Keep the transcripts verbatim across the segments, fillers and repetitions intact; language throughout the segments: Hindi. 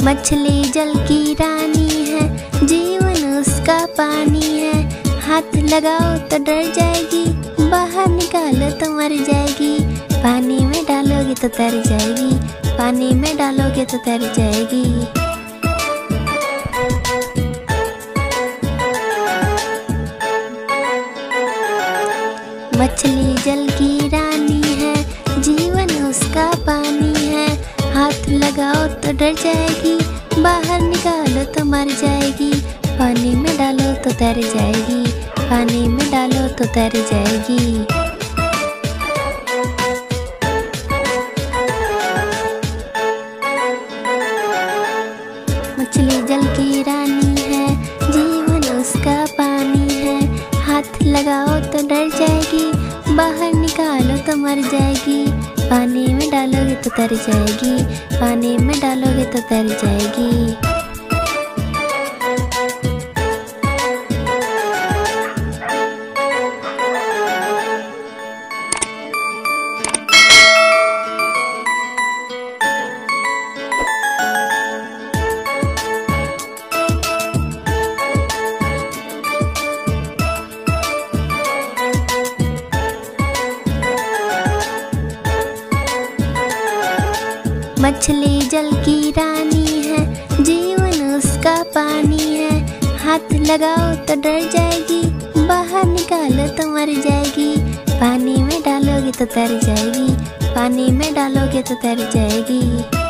मछली जल की रानी है, जीवन उसका पानी है। हाथ लगाओ तो डर जाएगी, बाहर निकालो तो मर जाएगी। पानी में डालोगे तो तर जाएगी, पानी में डालोगे तो तर जाएगी। मछली जल की रानी है, जीवन उसका पानी है। हाथ लगाओ तो डर जाएगी, बाहर निकालो तो मर जाएगी। पानी में डालो तो तर जाएगी, पानी में डालो तो तर जाएगी। मछली जल की रानी है, जीवन उसका पानी है। हाथ लगाओ तो डर जाएगी, बाहर निकालो तो मर जाएगी। पानी में डालोगे तो तर जाएगी, पानी में डालोगे तो तर जाएगी। मछली जल की रानी है, जीवन उसका पानी है। हाथ लगाओ तो डर जाएगी, बाहर निकालो तो मर जाएगी। पानी में डालोगे तो तर जाएगी, पानी में डालोगे तो तर जाएगी।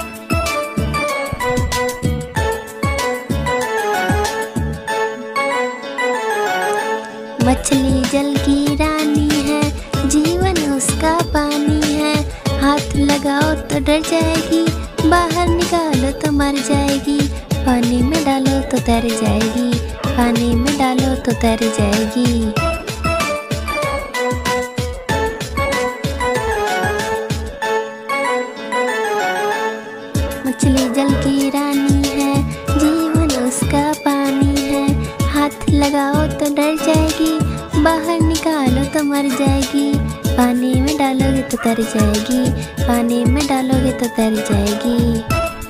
मछली जल की रानी है, जीवन उसका पानी है। हाथ लगाओ तो डर जाएगी, बाहर निकालो तो मर जाएगी। पानी में डालो तो तर जाएगी, पानी में डालो तो तर जाएगी। मछली जल की रानी है, जीवन उसका पानी है। हाथ लगाओ तो डर जाएगी, बाहर निकालो तो मर जाएगी। पानी में डालोगे तो तर जाएगी, पानी में डालोगे तो तर जाएगी।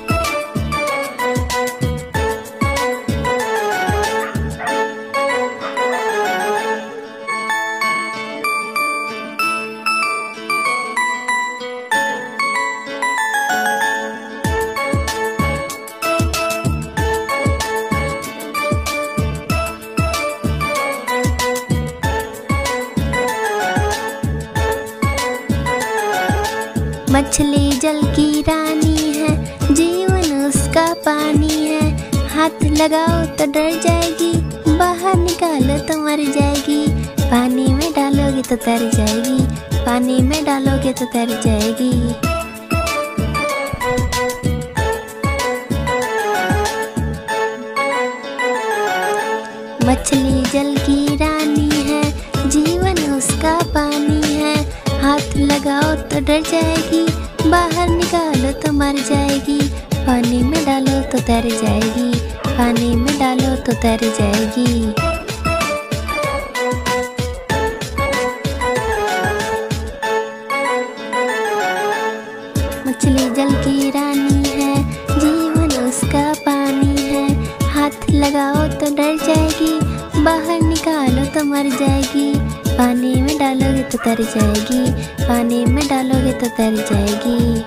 मछली जल की रानी है, जीवन उसका पानी है। हाथ लगाओ तो डर जाएगी, बाहर निकालो तो मर जाएगी। पानी में डालोगे तो तर जाएगी, पानी में डालोगे तो तर जाएगी। मछली जल की रानी है, जीवन उसका पानी है। हाथ लगाओ तो डर जाएगी, बाहर निकालो तो मर जाएगी। पानी में डालो तो तर जाएगी, पानी में डालो तो तर जाएगी। मछली जल की रानी है, जीवन उसका पानी है। हाथ लगाओ तो डर जाएगी, बाहर निकालो तो मर जाएगी। पानी में डालोगे तो तर जाएगी, पानी में डालोगे तो तर जाएगी।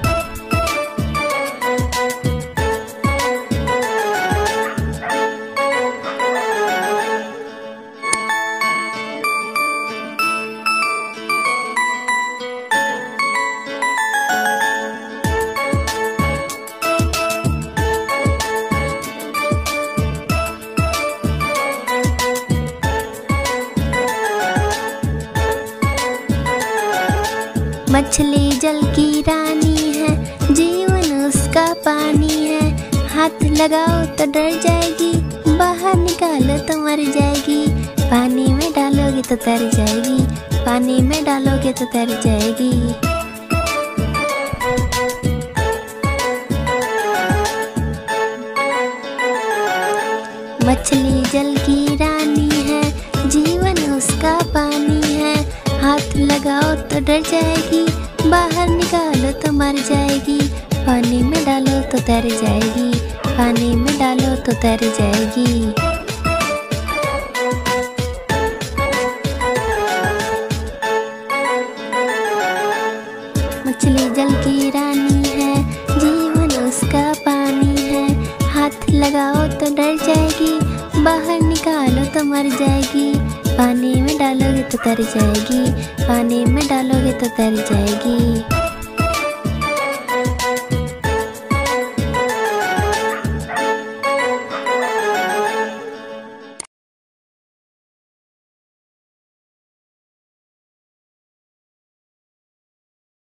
मछली जल की रानी है, जीवन उसका पानी है। हाथ लगाओ तो डर जाएगी, बाहर निकालो तो मर जाएगी। पानी में डालोगे तो तर जाएगी, पानी में डालोगे तो तर जाएगी। मछली जल की रानी है, जीवन उसका पानी है। हाथ लगाओ तो डर जाएगी, बाहर निकालो तो मर जाएगी। पानी में डालो तो तर जाएगी, पानी में डालो तो तैर जाएगी। मछली जल की रानी है, जीवन उसका पानी है। हाथ लगाओ तो डर जाएगी, बाहर निकालो तो मर जाएगी। पानी में डालोगे तो तर जाएगी, पानी में डालोगे तो तर जाएगी।